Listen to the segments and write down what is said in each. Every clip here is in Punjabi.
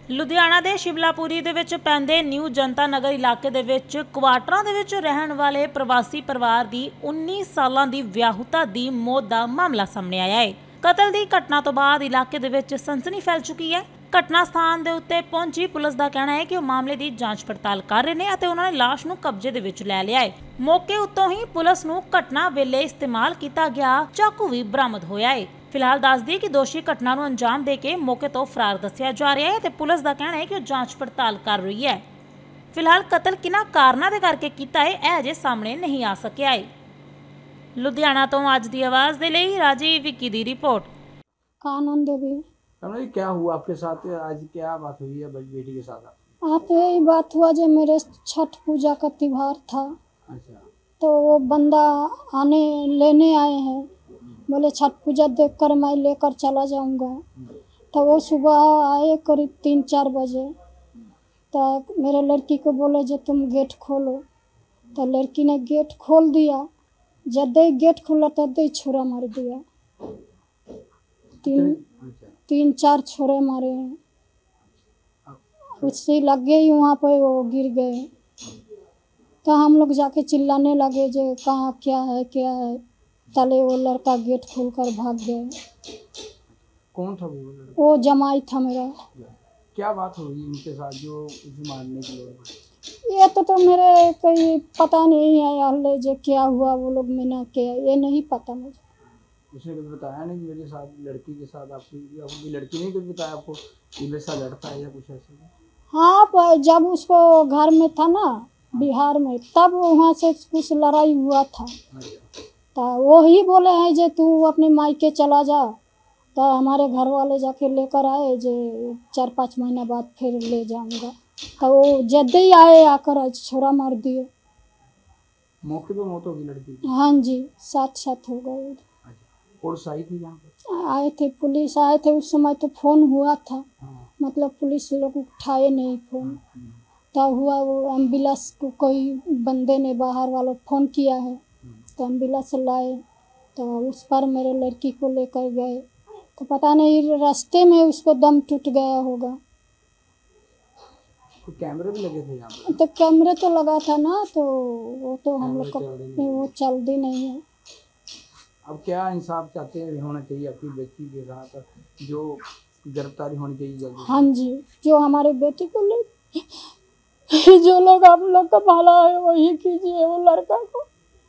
ਲੁਧਿਆਣਾ ਦੇ ਸ਼ਿਮਲਾਪੁਰੀ ਦੇ ਵਿੱਚ ਪੈਂਦੇ ਨਿਊ ਜਨਤਾ ਨਗਰ ਇਲਾਕੇ ਦੇ ਵਿੱਚ ਕੁਆਟਰਾਂ ਦੇ ਵਿੱਚ ਰਹਿਣ ਵਾਲੇ ਪ੍ਰਵਾਸੀ ਪਰਿਵਾਰ ਦੀ 19 ਸਾਲਾਂ ਦੀ ਵਿਆਹੁਤਾ ਦੀ ਮੌਤ ਦਾ ਮਾਮਲਾ ਸਾਹਮਣੇ ਆਇਆ ਹੈ। ਕਤਲ ਦੀ ਘਟਨਾ ਤੋਂ ਬਾਅਦ ਇਲਾਕੇ ਦੇ ਵਿੱਚ ਸਨਸਨੀ ਫੈਲ ਚੁੱਕੀ ਹੈ। ਘਟਨਾ ਸਥਾਨ ਦੇ ਉੱਤੇ ਪਹੁੰਚੀ ਪੁਲਿਸ ਦਾ ਕਹਿਣਾ ਹੈ ਕਿ ਉਹ ਮਾਮਲੇ ਦੀ ਜਾਂਚ ਪੜਤਾਲ ਕਰ ਰਹੇ ਨੇ ਅਤੇ ਉਹਨਾਂ ਨੇ ਲਾਸ਼ ਨੂੰ ਕਬਜ਼ੇ ਦੇ ਵਿੱਚ ਲੈ ਲਿਆ ਹੈ। ਮੌਕੇ ਉੱਤੋਂ ਹੀ ਪੁਲਿਸ ਨੂੰ ਘਟਨਾ ਵੇਲੇ ਇਸਤੇਮਾਲ ਕੀਤਾ ਗਿਆ ਚਾਕੂ ਵੀ ਬਰਾਮਦ ਹੋਇਆ ਹੈ। फिलहाल दस दी कि दोषी घटना को अंजाम देके मौके तो फरार दस्या जा रहा है। पुलिस का कहना है कि जांच पड़ताल कर रही है। फिलहाल कतल किन्हां कारणों के करके कीता है यह अजे सामने नहीं आ सकिया है। लुधियाना तो अज दी आवाज़ दे लई राजीव विक्की दी रिपोर्ट। कानून देवी क्या हुआ आपके साथ आज, क्या बात हुई है बेटी के साथ? आप यही बात हुआ जो मेरे छठ पूजा का त्योहार था। अच्छा। तो वो बंदा लेने आए हैं, बोले छठ पूजा देखकर मैं लेकर चला जाऊंगा। तो वो सुबह आए करीब 3-4 बजे। तो मेरे लड़की को बोले जो तुम गेट खोलो। तो लड़की ने गेट खोल दिया। जब ही गेट खोला तब ही छुरा मार दिया। तीन चार छुरे मारे हैं। उससे लगे ही वहाँ पे वो गिर गए। तो हम लोग जाके चिल्लाने लगे जो कहाँ क्या है। तले वो लड़का गेट खोलकर भाग गए। कौन था वो लड़का? वो जमाई था मेरा। क्या बात हुई उनके साथ जो उसे मारने के लिए? ये तो मेरे कोई पता नहीं है हल्ले जो क्या हुआ वो लोग मैंने किया ये नहीं पता मुझे। उसने कभी बताया नहीं कि मेरे साथ लड़की के साथ आपकी लड़की ने कभी बताया आपको कि मेरे साथ लड़ता है या कुछ ऐसा? हाँ, पर जब उसको घर में था ना बिहार में तब वहाँ से कुछ लड़ाई हुआ था। तो वो ही बोले हैं जो तू अपने मायके चला जा। तो हमारे घर वाले जाके लेकर आए जो 4-5 महीना बाद फिर ले जाऊंगा। तो वो जल्दी ही आए आकर छोरा मार दिए। मौके पे मौत होगी लड़की की? हाँ जी, साथ हो गए। पुलिस आई थी यहाँ पर? आए थे, पुलिस आए थे। उस समय तो फोन हुआ था। हाँ। मतलब पुलिस लोग उठाए नहीं फोन। तब हुआ वो एम्बुलेंस को कोई बंदे ने बाहर वालों फ़ोन किया है। तो एम्बुलेंस लाए तो उस पर मेरे लड़की को लेकर गए। तो पता नहीं रास्ते में उसको दम टूट गया होगा। तो कैमरे भी लगे थे यहाँ पर? तो कैमरे तो लगा था ना, तो वो तो हम लोग को वो चलती नहीं है। अब क्या इंसाफ चाहते हैं होना चाहिए आपकी बेटी के साथ, जो गिरफ्तारी होनी चाहिए जल्दी? हाँ जी, जो हमारे बेटी को ले जो लोग आप लोग का भला है वही कीजिए वो लड़का को।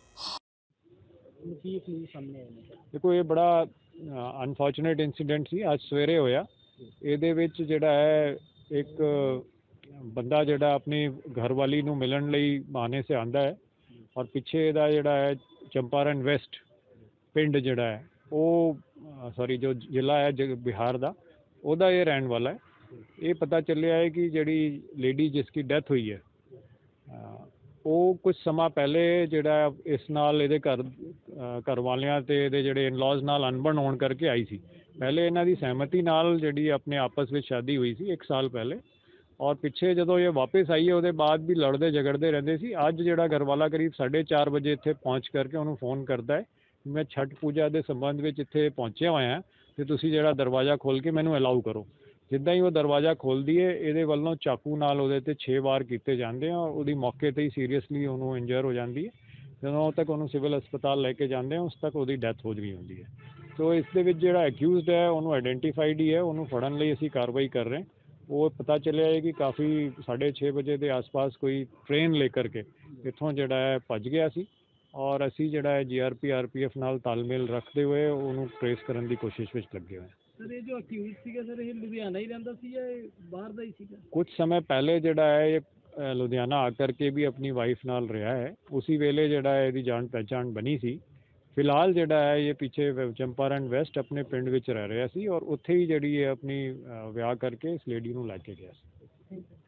देखो ये बड़ा अनफॉर्चुनेट इंसीडेंट सी आज सवेरे होया। ਇਹਦੇ ਵਿੱਚ ਜਿਹੜਾ ਹੈ ਇੱਕ ਬੰਦਾ ਜਿਹੜਾ ਆਪਣੀ ਘਰਵਾਲੀ ਨੂੰ ਮਿਲਣ ਲਈ ਬਹਾਨੇ ਸੇ ਆਂਦਾ ਹੈ ਔਰ ਪਿੱਛੇ ਇਹਦਾ ਜਿਹੜਾ ਹੈ ਚੰਪਾਰਨ ਵੈਸਟ ਪਿੰਡ ਜਿਹੜਾ ਹੈ ਉਹ ਸੌਰੀ ਜੋ ਜ਼ਿਲ੍ਹਾ ਹੈ ਬਿਹਾਰ ਦਾ ਉਹਦਾ ਇਹ ਰਹਿਣ ਵਾਲਾ ਹੈ। ਇਹ ਪਤਾ ਚੱਲਿਆ ਹੈ ਕਿ ਜਿਹੜੀ ਲੇਡੀ ਜਿਸकी ਡੈਥ ਹੋਈ ਹੈ ਉਹ ਕੁਝ ਸਮਾਂ ਪਹਿਲੇ ਜਿਹੜਾ ਇਸ ਨਾਲ ਇਹਦੇ ਘਰ ਵਾਲਿਆਂ ਤੇ ਇਹਦੇ ਜਿਹੜੇ ਇਨਲॉज ਨਾਲ ਅਣਬਣ ਹੋਣ ਕਰਕੇ ਆਈ ਸੀ। ਪਹਿਲੇ ਇਹਨਾਂ ਦੀ ਸਹਿਮਤੀ ਨਾਲ ਜਿਹੜੀ ਆਪਣੇ ਆਪਸ ਵਿੱਚ ਸ਼ਾਦੀ ਹੋਈ ਸੀ 1 ਸਾਲ ਪਹਿਲੇ ਔਰ ਪਿੱਛੇ ਜਦੋਂ ਇਹ ਵਾਪਸ ਆਈ ਹੈ ਉਹਦੇ ਬਾਅਦ ਵੀ ਲੜਦੇ ਝਗੜਦੇ ਰਹਿੰਦੇ ਸੀ। ਅੱਜ ਜਿਹੜਾ ਘਰਵਾਲਾ ਕਰੀਬ 4:30 ਵਜੇ ਇੱਥੇ ਪਹੁੰਚ ਕਰਕੇ ਉਹਨੂੰ ਫੋਨ ਕਰਦਾ ਹੈ ਮੈਂ ਛਠ ਪੂਜਾ ਦੇ ਸੰਬੰਧ ਵਿੱਚ ਇੱਥੇ ਪਹੁੰਚਿਆ ਹੋਇਆ ਅਤੇ ਤੁਸੀਂ ਜਿਹੜਾ ਦਰਵਾਜ਼ਾ ਖੋਲ੍ਹ ਕੇ ਮੈਨੂੰ ਅਲਾਊ ਕਰੋ। ਜਿੱਦਾਂ ਹੀ ਉਹ ਦਰਵਾਜ਼ਾ ਖੋਲ੍ਹਦੀ ਹੈ ਇਹਦੇ ਵੱਲੋਂ ਚਾਕੂ ਨਾਲ ਉਹਦੇ 'ਤੇ 6 ਵਾਰ ਕੀਤੇ ਜਾਂਦੇ ਆ। ਉਹਦੀ ਮੌਕੇ 'ਤੇ ਹੀ ਸੀਰੀਅਸਲੀ ਉਹਨੂੰ ਇੰਜਰ ਹੋ ਜਾਂਦੀ ਹੈ। ਜਦੋਂ ਤੱਕ ਉਹਨੂੰ ਸਿਵਲ ਹਸਪਤਾਲ ਲੈ ਕੇ ਜਾਂਦੇ ਆ ਉਸ ਤੱਕ ਉਹਦੀ ਡੈਥ ਹੋ ਗਈ ਹੁੰਦੀ ਹੈ। ਸੋ ਇਸ ਦੇ ਵਿੱਚ ਜਿਹੜਾ ਐਕਿਊਜ਼ਡ ਹੈ ਉਹਨੂੰ ਆਈਡੈਂਟੀਫਾਈਡ ਹੀ ਹੈ। ਉਹਨੂੰ ਫੜਨ ਲਈ ਅਸੀਂ ਕਾਰਵਾਈ ਕਰ ਰਹੇ। ਉਹ ਪਤਾ ਚੱਲਿਆ ਹੈ ਕਿ ਕਾਫੀ 6:30 ਵਜੇ ਦੇ ਆਸ-ਪਾਸ ਕੋਈ ਟ੍ਰੇਨ ਲੈ ਕਰਕੇ ਇੱਥੋਂ ਜਿਹੜਾ ਹੈ ਭੱਜ ਗਿਆ ਸੀ ਔਰ ਅਸੀਂ ਜਿਹੜਾ ਹੈ GRP RPF ਨਾਲ ਤਾਲਮੇਲ ਰੱਖਦੇ ਹੋਏ ਉਹਨੂੰ ਟ੍ਰੇਸ ਕਰਨ ਦੀ ਕੋਸ਼ਿਸ਼ ਵਿੱਚ ਲੱਗੇ ਹੋਏ। ਸਰ ਇਹ ਜੋ ਅਕਿਊਜ਼ ਸੀਗਾ ਸਰ ਇਹ ਲੁਧਿਆਣਾ ਹੀ ਰਹਿੰਦਾ ਸੀ ਜਾਂ ਇਹ ਬਾਹਰ ਦਾ ਹੀ ਸੀਗਾ? ਕੁਝ ਸਮੇਂ ਪਹਿਲੇ ਜਿਹੜਾ ਹੈ ਇਹ ਲੁਧਿਆਣਾ ਆ ਕਰਕੇ ਵੀ ਆਪਣੀ ਵਾਈਫ ਨਾਲ ਰਿਹਾ ਹੈ। ਉसी ਵੇਲੇ ਜਿਹੜਾ ਹੈ ਇਹਦੀ ਜਾਣ ਪਹਿਚਾਣ ਬਣੀ ਸੀ। ਫਿਲਹਾਲ ਜਿਹੜਾ ਹੈ ਇਹ ਪਿੱਛੇ ਚੰਪਾਰਨ ਵੈਸਟ ਆਪਣੇ ਪਿੰਡ ਵਿੱਚ ਰਹਿ ਰਿਹਾ ਸੀ ਔਰ ਉੱਥੇ ਹੀ ਜਿਹੜੀ ਹੈ ਆਪਣੀ ਵਿਆਹ ਕਰਕੇ ਇਸ ਲੇਡੀ ਨੂੰ ਲੈ ਕੇ ਗਿਆ ਸੀ।